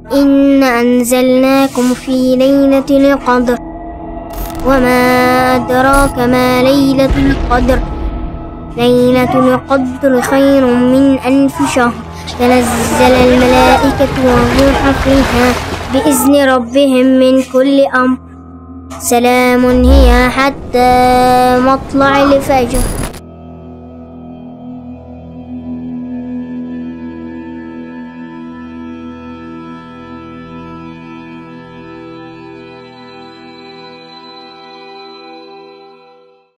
إنا أنزلناكم في ليلة القدر وما أدراك ما ليلة القدر ليلة القدر خير من 1000 شهر تنزل الملائكة والروح فيها بإذن ربهم من كل أمر سلام هي حتى مطلع الفجر.